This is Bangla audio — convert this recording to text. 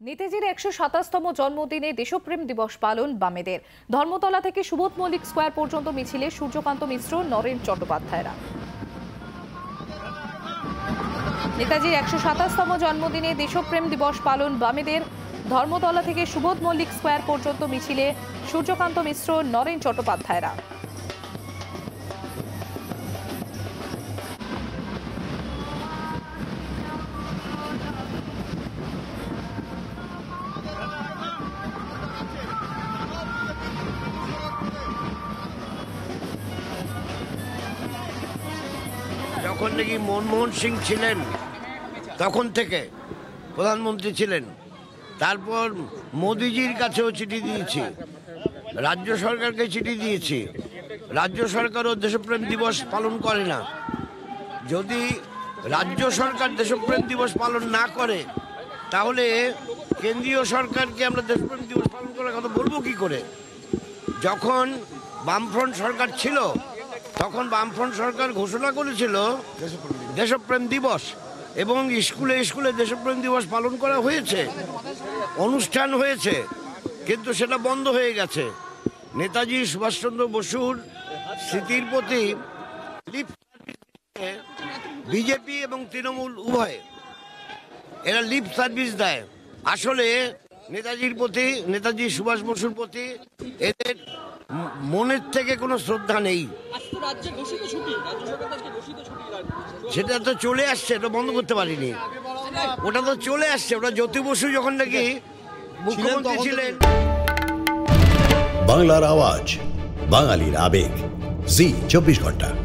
নেতাজির ১২৭তম জন্মদিনে দেশপ্রেম দিবস পালন বামেদের। ধর্মতলা থেকে সুবোধ মল্লিক স্কোয়ার পর্যন্ত মিছিলে সূর্যকান্ত মিশ্র, নরেন চট্টোপাধ্যায়রা। নেতাজির ১২৭তম জন্মদিনে দেশপ্রেম দিবস পালন বামেদের। ধর্মতলা থেকে সুবোধ মল্লিক স্কোয়ার পর্যন্ত মিছিলে সূর্যকান্ত মিশ্র, নরেন চট্টোপাধ্যায়রা। যখন নাকি মনমোহন সিং ছিলেন তখন থেকে প্রধানমন্ত্রী ছিলেন, তারপর মোদিজির কাছেও চিঠি দিয়েছি, রাজ্য সরকারকে চিঠি দিয়েছি। রাজ্য সরকারও দেশপ্রেম দিবস পালন করে না। যদি রাজ্য সরকার দেশপ্রেম দিবস পালন না করে তাহলে কেন্দ্রীয় সরকারকে আমরা দেশপ্রেম দিবস পালন করার কথা বলবো কি করে? যখন বামফ্রন্ট সরকার ছিল তখন বামফ্রন্ট সরকার ঘোষণা করেছিল দেশপ্রেম দিবস, এবং স্কুলে স্কুলে দেশপ্রেম দিবস পালন করা হয়েছে, অনুষ্ঠান হয়েছে, কিন্তু সেটা বন্ধ হয়ে গেছে। নেতাজি সুভাষচন্দ্র বসুর স্মৃতির প্রতি বিজেপি এবং তৃণমূল উভয় এরা লিপ সার্ভিস দেয়। আসলে নেতাজির প্রতি, নেতাজি সুভাষ বসুর প্রতি এদের মনের থেকে কোনো শ্রদ্ধা নেই। সেটা তো চলে আসছে, এটা বন্ধ করতে পারিনি। ওটা তো চলে আসছে, ওটা জ্যোতি বসু যখন নাকি মুখ্যমন্ত্রী ছিলেন। বাংলার আওয়াজ, বাঙালির আবেগ, জি 24 ঘন্টা।